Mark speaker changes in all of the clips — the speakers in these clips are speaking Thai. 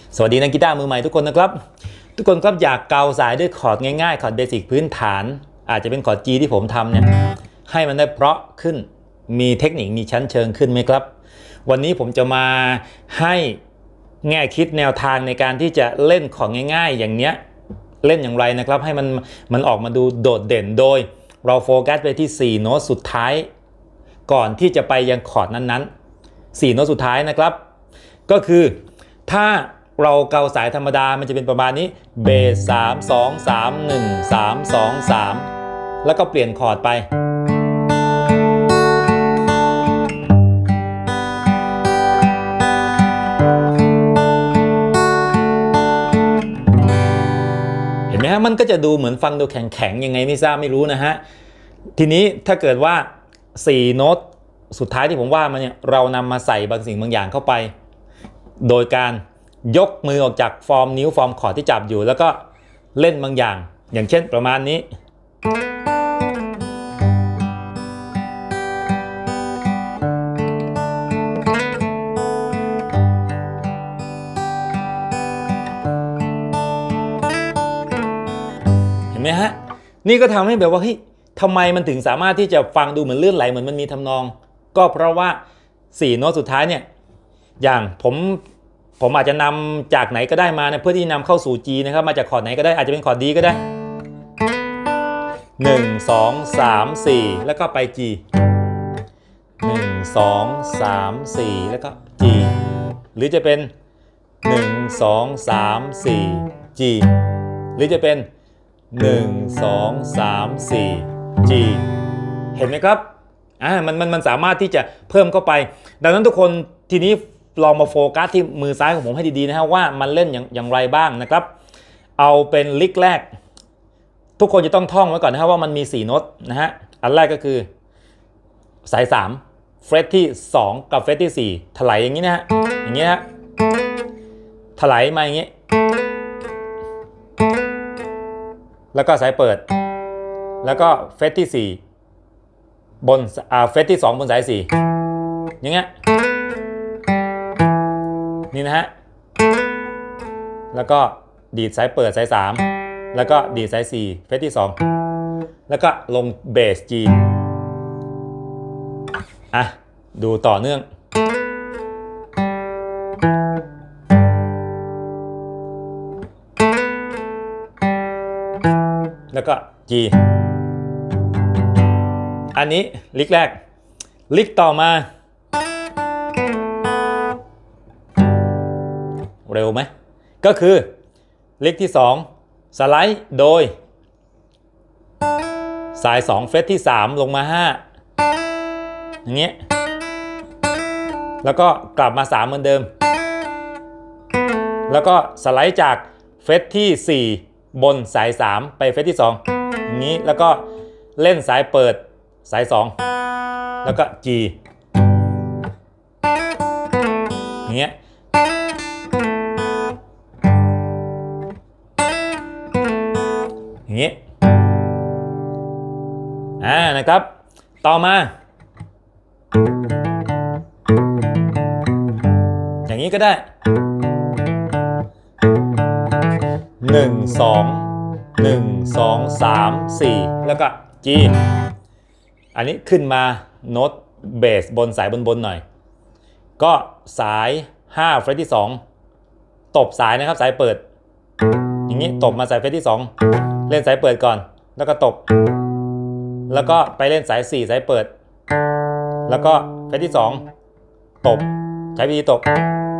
Speaker 1: สวัสดีนักกีตาร์มือใหม่ทุกคนนะครับทุกคนครับอยากเกาสายด้วยคอร์ดง่ายๆคอร์ดเบสิกพื้นฐานอาจจะเป็นคอร์ด G ที่ผมทำเนี่ยให้มันได้เพราะขึ้นมีเทคนิคมีชั้นเชิงขึ้นไหมครับวันนี้ผมจะมาให้แง่คิดแนวทางในการที่จะเล่นคอร์ดง่ายๆอย่างเนี้ยเล่นอย่างไรนะครับให้มันออกมาดูโดดเด่นโดยเราโฟกัสไปที่4โน้ตสุดท้ายก่อนที่จะไปยังคอร์ดนั้นๆ4โน้ตสุดท้ายนะครับก็คือถ้าเราเกาสายธรรมดามันจะเป็นประมาณนี้เบส3 2 3 1 3 2 3แล้วก็เปลี่ยนคอร์ดไปเห็นไหมฮะมันก็จะดูเหมือนฟังดูแข็งๆยังไงไม่ทราบไม่รู้นะฮะทีนี้ถ้าเกิดว่า4โน้ตสุดท้ายที่ผมว่ามาเนี่ยเรานำมาใส่บางสิ่งบางอย่างเข้าไปโดยการยกมือออกจากฟอร์มนิ้วฟอร์มคอร์ดที่จับอยู่แล้วก็เล่นบางอย่างอย่างเช่นประมาณนี้เห็นไหมฮะนี่ก็ทำให้แบบว่าเฮ้ยทำไมมันถึงสามารถที่จะฟังดูเหมือนเลื่อนไหลเหมือนมันมีทำนองก็เพราะว่า4โน้ตสุดท้ายเนี่ยอย่างผมอาจจะนำจากไหนก็ได้มาเพื่อที่นำเข้าสู่ G นะครับมาจากคอร์ดไหนก็ได้อาจจะเป็นคอร์ด D ก็ได้1 2 3 4แล้วก็ไป G 1 2 3 4แล้วก็ G หรือจะเป็น1 2 3 4 G หรือจะเป็น1 2 3 4 G เห็นไหมครับมันสามารถที่จะเพิ่มเข้าไปดังนั้นทุกคนทีนี้ลองมาโฟกัสที่มือซ้ายของผมให้ดีๆนะฮะว่ามันเล่นอย่างไรบ้างนะครับเอาเป็นลิกแรกทุกคนจะต้องท่องไว้ก่อนนะฮะว่ามันมี4โน้ตนะฮะอันแรกก็คือสาย3เฟรตที่2กับเฟรตที่4ถลายอย่างนี้นะฮะอย่างนี้นะฮะถลายมาอย่างนี้แล้วก็สายเปิดแล้วก็เฟรตที่4บนเฟรตที่2บนสาย4อย่างเงี้ยนี่นะฮะแล้วก็ดีดสายเปิดสาย3แล้วก็ดีดสาย4เฟรตที่2แล้วก็ลงเบส G ดูต่อเนื่องแล้วก็ G อันนี้ลิกแรกลิกต่อมาเร็วไหมก็คือลิกที่2สไลด์โดยสาย2เฟรตที่3ลงมา5อย่างเงี้ยแล้วก็กลับมา3เหมือนเดิมแล้วก็สไลด์จากเฟรตที่4บนสาย3ไปเฟรตที่2อย่างนี้แล้วก็เล่นสายเปิดสาย2แล้วก็ G อย่างเงี้ยอย่างนี้นะครับต่อมาอย่างนี้ก็ได้1 2 1 2 3 4แล้วก็ G อันนี้ขึ้นมาโน้ตเบสบนสายบนหน่อยก็สาย5เฟรตที่2ตบสายนะครับสายเปิดอย่างนี้ตบมาสายเฟรตที่2เล่นสายเปิดก่อนแล้วก็ตบแล้วก็ไปเล่นสาย4สายเปิดแล้วก็เฟรตที่2ตบใช้วิธีตบ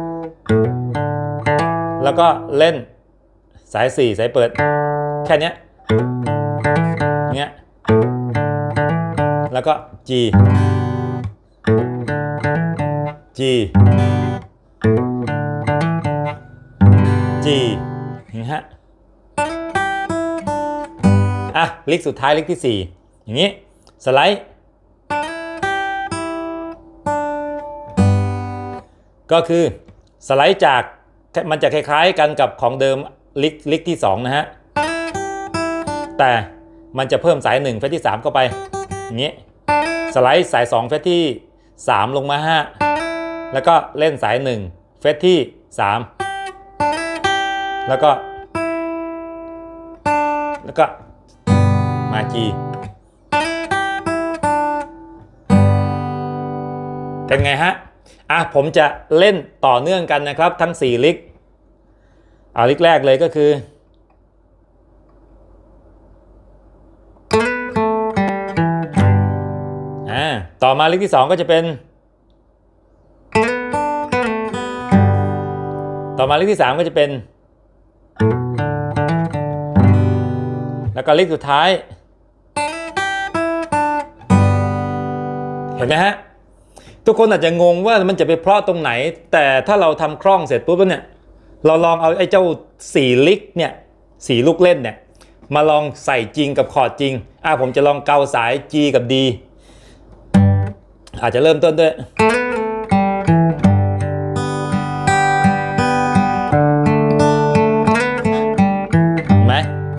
Speaker 1: แล้วก็เล่นสาย4สายเปิดแค่นี้อย่างเงี้ยแล้วก็ G G G อย่างนี้ฮะลิกสุดท้ายลิกที่4อย่างนี้สไลด์ก็คือสไลด์จากมันจะคล้ายๆกันกับของเดิมลิกที่2นะฮะแต่มันจะเพิ่มสาย1เฟรตที่3เข้าไปอย่างนี้สไลด์สาย2เฟรตที่3ลงมา5แล้วก็เล่นสาย1เฟรตที่3 แล้วก็มา G เป็นไงฮะผมจะเล่นต่อเนื่องกันนะครับทั้ง4ลิกลิกแรกเลยก็คือต่อมาลิกที่2ก็จะเป็นต่อมาลิกที่3ก็จะเป็นแล้วก็ลิกสุดท้ายเห็นไหมฮะทุกคนอาจจะงงว่ามันจะไปเพราะตรงไหนแต่ถ้าเราทำคล่องเสร็จปุ๊บเนี่ยเราลองเอาไอ้เจ้า4ลิกเนี่ย4ลูกเล่นเนี่ยมาลองใส่จริงกับคอร์ดจริงผมจะลองเกาสาย G กับ D อาจจะเริ่มต้นด้วยไหม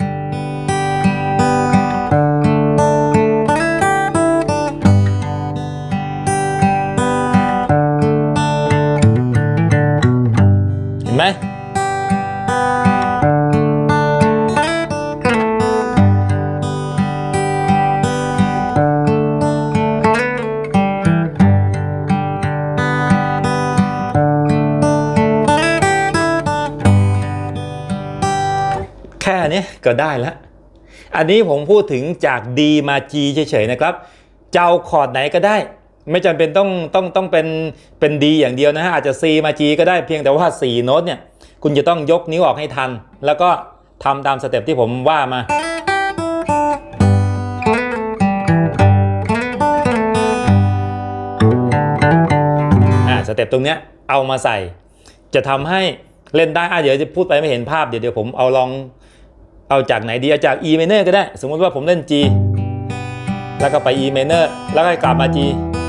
Speaker 1: เห็นไหมแค่นี้ก็ได้แล้วอันนี้ผมพูดถึงจาก D มา G เฉยๆนะครับจะเอาคอร์ดไหนก็ได้ไม่จำเป็นต้องเป็น D อย่างเดียวนะฮะอาจจะ C มา G ก็ได้เพียงแต่ว่า4โน้ตเนี่ยคุณจะต้องยกนิ้วออกให้ทันแล้วก็ทำตามสเต็ปที่ผมว่ามาสเต็ปตรงเนี้ยเอามาใส่จะทำให้เล่นได้เดี๋ยวจะพูดไปไม่เห็นภาพเดี๋ยวผมเอาจากไหนดีจาก E minor ก็ได้สมมุติว่าผมเล่น G แล้วก็ไป E minor แล้วก็กลับมา G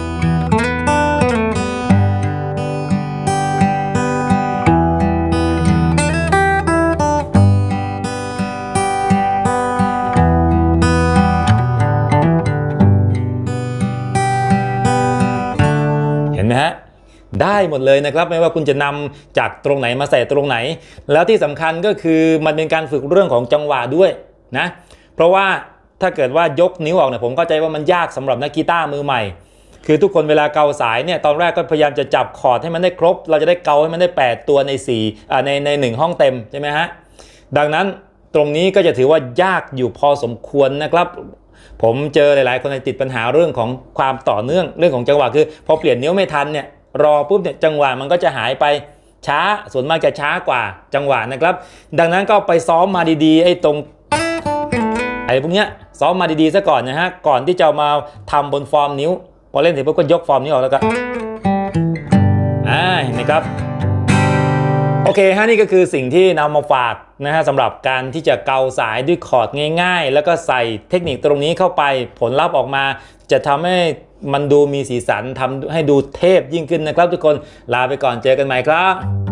Speaker 1: เห็นไหมฮะได้หมดเลยนะครับไม่ว่าคุณจะนำจากตรงไหนมาใส่ตรงไหนแล้วที่สำคัญก็คือมันเป็นการฝึกเรื่องของจังหวะด้วยนะเพราะว่าถ้าเกิดว่ายกนิ้วออกเนี่ยผมเข้าใจว่ามันยากสำหรับนักกีตาร์มือใหม่คือทุกคนเวลาเกาสายเนี่ยตอนแรกก็พยายามจะจับคอร์ดให้มันได้ครบเราจะได้เกาให้มันได้8ตัวใน4ใน1ห้องเต็มใช่ไหมฮะดังนั้นตรงนี้ก็จะถือว่ายากอยู่พอสมควรนะครับผมเจอหลายๆคนติดปัญหาเรื่องของความต่อเนื่องเรื่องของจังหวะคือพอเปลี่ยนนิ้วไม่ทันเนี่ยรอปุ๊บเนี่ยจังหวะมันก็จะหายไปช้าส่วนมากจะช้ากว่าจังหวะนะครับดังนั้นก็ไปซ้อมมาดีๆไอ้ตรงพวกเนี้ยซ้อมมาดีๆซะก่อนนะฮะก่อนที่จะมาทำบนฟอร์มนิ้วพอเล่นเสร็จปุ๊บก็ยกฟอร์มนิ้วออกแล้วก็เห็นไหมครับโอเคฮะนี่ก็คือสิ่งที่นำมาฝากนะฮะสำหรับการที่จะเกาสายด้วยคอร์ดง่ายๆแล้วก็ใส่เทคนิคตรงนี้เข้าไปผลลัพธ์ออกมาจะทำให้มันดูมีสีสันทำให้ดูเทพยิ่งขึ้นนะครับทุกคนลาไปก่อนเจอกันใหม่ครับ